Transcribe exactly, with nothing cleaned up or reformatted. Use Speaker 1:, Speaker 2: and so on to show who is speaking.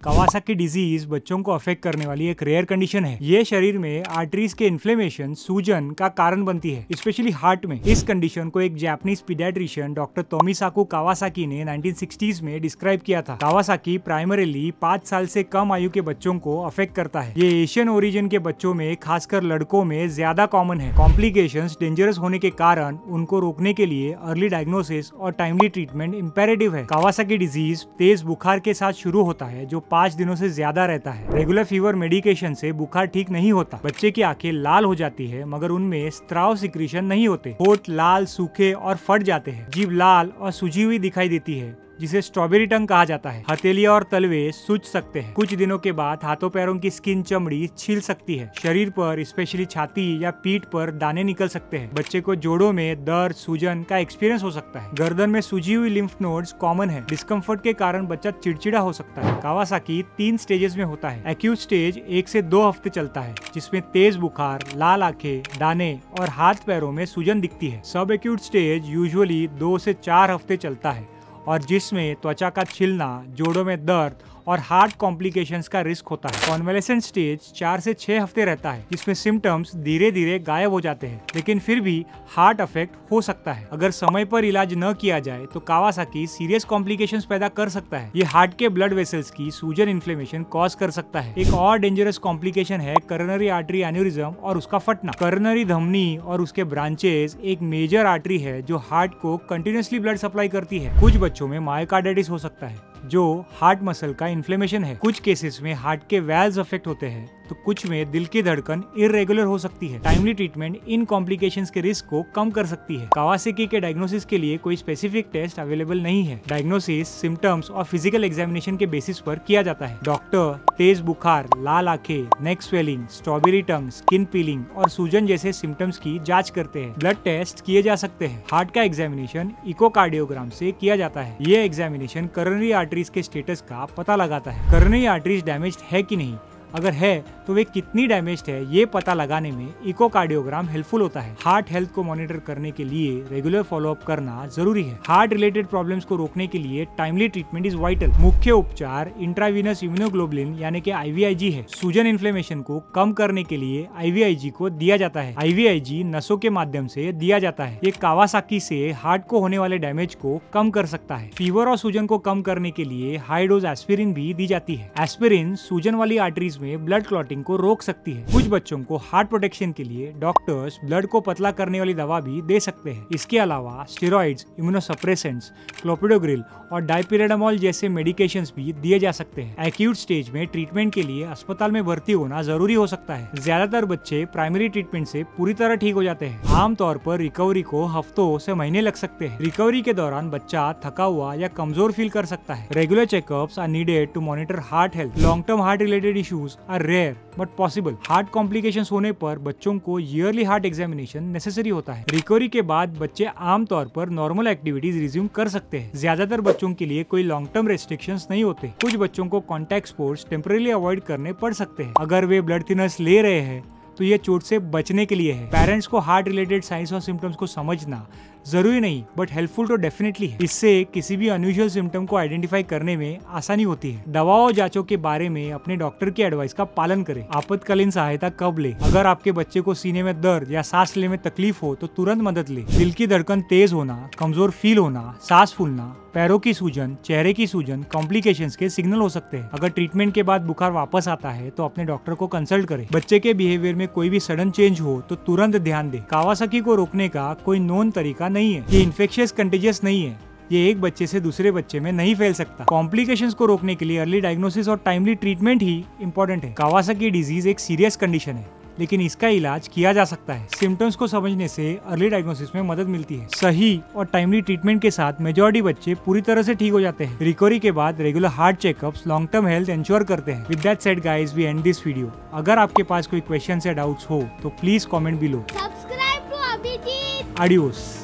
Speaker 1: Kawasaki disease बच्चों को affect करने वाली एक रेयर कंडीशन है। ये शरीर में आर्टरीज के इन्फ्लेमेशन, सूजन का कारण बनती है, स्पेशली हार्ट में। इस कंडीशन को एक Japanese paediatrician doctor Tomisaku Kawasaki ने नाइनटीन सिक्सटीज़ में डिस्क्राइब किया था। कावासाकी प्राइमरीली पाँच साल से कम आयु के बच्चों को अफेक्ट करता है। ये एशियन ओरिजिन के बच्चों में, खासकर लड़कों में ज्यादा कॉमन है। कॉम्प्लिकेशंस डेंजरस होने के कारण उनको रोकने के लिए अर्ली डायग्नोसिस और टाइमली ट्रीटमेंट इंपेरेटिव है। कावासाकी डिजीज तेज बुखार के साथ शुरू होता है जो पाँच दिनों से ज्यादा रहता है। रेगुलर फीवर मेडिकेशन से बुखार ठीक नहीं होता। बच्चे की आंखें लाल हो जाती है मगर उनमें स्त्राव सिक्रीशन नहीं होते। होठ लाल, सूखे और फट जाते हैं। जीभ लाल और सूजी हुई दिखाई देती है जिसे स्ट्रॉबेरी टंग कहा जाता है। हथेलियां और तलवे सूज सकते हैं। कुछ दिनों के बाद हाथों पैरों की स्किन, चमड़ी छिल सकती है। शरीर पर स्पेशली छाती या पीठ पर दाने निकल सकते हैं। बच्चे को जोड़ों में दर्द, सूजन का एक्सपीरियंस हो सकता है। गर्दन में सूजी हुई लिम्फ नोड्स कॉमन है। डिस्कम्फर्ट के कारण बच्चा चिड़चिड़ा हो सकता है। कावासाकी तीन स्टेजेस में होता है। एक्यूट स्टेज एक से दो हफ्ते चलता है जिसमें तेज बुखार, लाल आंखें, दाने और हाथ पैरों में सूजन दिखती है। सब एक्यूट स्टेज यूजुअली दो से चार हफ्ते चलता है और जिसमें त्वचा का छिलना, जोड़ों में दर्द और हार्ट कॉम्प्लिकेशंस का रिस्क होता है। कॉन्वेलेसेंट स्टेज चार से छह हफ्ते रहता है जिसमें सिम्टम्स धीरे धीरे गायब हो जाते हैं, लेकिन फिर भी हार्ट अफेक्ट हो सकता है। अगर समय पर इलाज न किया जाए तो कावासाकी सीरियस कॉम्प्लिकेशंस पैदा कर सकता है। ये हार्ट के ब्लड वेसल्स की सूजन, इन्फ्लेमेशन कॉज कर सकता है। एक और डेंजरस कॉम्प्लिकेशन है करोनरी आर्टरी एन्यूरिज्म और उसका फटना। करोनरी धमनी और उसके ब्रांचेस एक मेजर आर्टरी है जो हार्ट को कंटिन्यूअसली ब्लड सप्लाई करती है। कुछ बच्चों में मायोकार्डाइटिस हो सकता है जो हार्ट मसल का इन्फ्लेमेशन है। कुछ केसेस में हार्ट के वैल्व्स अफेक्ट होते हैं तो कुछ में दिल की धड़कन इरेगुलर हो सकती है। टाइमली ट्रीटमेंट इन कॉम्प्लिकेशंस के रिस्क को कम कर सकती है। कावासाकी के डायग्नोसिस के लिए कोई स्पेसिफिक टेस्ट अवेलेबल नहीं है। डायग्नोसिस सिम्टम्स और फिजिकल एग्जामिनेशन के बेसिस पर किया जाता है। डॉक्टर तेज बुखार, लाल आंखें, neck swelling, strawberry tongue, skin peeling और सूजन जैसे सिम्टम्स की जांच करते हैं। ब्लड टेस्ट किए जा सकते हैं। हार्ट का एग्जामिनेशन इकोकार्डियोग्राम से किया जाता है। ये एग्जामिनेशन करोनरी आर्टरीज के स्टेटस का पता लगाता है। करोनरी आर्टरीज डैमेज्ड है कि नहीं, अगर है तो वे कितनी डैमेज्ड है ये पता लगाने में इकोकार्डियोग्राम हेल्पफुल होता है। हार्ट हेल्थ को मॉनिटर करने के लिए रेगुलर फॉलोअप करना जरूरी है। हार्ट रिलेटेड प्रॉब्लम्स को रोकने के लिए टाइमली ट्रीटमेंट इज वाइटल। मुख्य उपचार इंट्रावीनस इम्यूनोग्लोबुलिन यानी कि आई वी आई जी है। सूजन इन्फ्लेमेशन को कम करने के लिए आई वी आई जी को दिया जाता है। आई वी आई जी नसों के माध्यम से दिया जाता है। ये कावासाकी से हार्ट को होने वाले डैमेज को कम कर सकता है। फीवर और सूजन को कम करने के लिए हाई डोज एस्पिरिन भी दी जाती है। एस्पिरिन सूजन वाली आर्टरीज में ब्लड क्लॉटिंग को रोक सकती है। कुछ बच्चों को हार्ट प्रोटेक्शन के लिए डॉक्टर्स ब्लड को पतला करने वाली दवा भी दे सकते हैं। इसके अलावा स्टेरॉइड्स, इम्यूनोसप्रेसेंट्स, क्लोपिडोग्रिल और डाइपिरेडामोल जैसे मेडिकेशंस भी दिए जा सकते हैं। एक्यूट स्टेज में ट्रीटमेंट के लिए अस्पताल में भर्ती होना जरूरी हो सकता है। ज्यादातर बच्चे प्राइमरी ट्रीटमेंट से पूरी तरह ठीक हो जाते हैं। आमतौर पर रिकवरी को हफ्तों से महीने लग सकते हैं। रिकवरी के दौरान बच्चा थका हुआ या कमजोर फील कर सकता है। Regular checkups are needed to monitor heart health. Long term heart related issues are rare but possible. Heart complications होने पर बच्चों को ईयरली हार्ट एग्जामिनेशन नेसेसरी होता है। रिकवरी के बाद बच्चे आमतौर पर नॉर्मल एक्टिविटीज रिज्यूम कर सकते हैं। ज्यादातर बच्चों के लिए कोई लॉन्ग टर्म रेस्ट्रिक्शंस नहीं होते। कुछ बच्चों को कॉन्टैक्ट स्पोर्ट्स टेम्परेरी अवॉइड करने पड़ सकते हैं। अगर वे ब्लड थिनर्स ले रहे हैं तो ये चोट से बचने के लिए है। पेरेंट्स को हार्ट रिलेटेड साइंस और सिम्टम्स को समझना जरूरी नहीं बट हेल्पफुल तो डेफिनेटली है। इससे किसी भी अनयूजुअल सिम्टम को आइडेंटिफाई करने में आसानी होती है। दवाओं जांचों के बारे में अपने डॉक्टर की एडवाइस का पालन करें। आपातकालीन सहायता कब ले? अगर आपके बच्चे को सीने में दर्द या सांस लेने में तकलीफ हो तो तुरंत मदद ले। दिल की धड़कन तेज होना, कमजोर फील होना, सांस फूलना, पैरों की सूजन, चेहरे की सूजन कॉम्प्लिकेशंस के सिग्नल हो सकते हैं। अगर ट्रीटमेंट के बाद बुखार वापस आता है तो अपने डॉक्टर को कंसल्ट करें। बच्चे के बिहेवियर में कोई भी सडन चेंज हो तो तुरंत ध्यान दें। कावासाकी को रोकने का कोई नोन तरीका नहीं है। ये इन्फेक्शियस कंटेजियस नहीं है। ये एक बच्चे से दूसरे बच्चे में नहीं फैल सकता। कॉम्प्लिकेशंस को रोकने के लिए अर्ली डायग्नोसिस और टाइमली ट्रीटमेंट ही इंपॉर्टेंट है। कावासाकी डिजीज एक सीरियस कंडीशन है लेकिन इसका इलाज किया जा सकता है। सिम्टम्स को समझने से अर्ली डायग्नोसिस में मदद मिलती है। सही और टाइमली ट्रीटमेंट के साथ मेजॉरिटी बच्चे पूरी तरह से ठीक हो जाते हैं। रिकवरी के बाद regular heart checkups long term health ensure करते हैं। With that said guys, we end this video. अगर आपके पास कोई क्वेश्चन या डाउट्स हो तो please comment below.
Speaker 2: Subscribe to Abhijeet.
Speaker 1: Adios.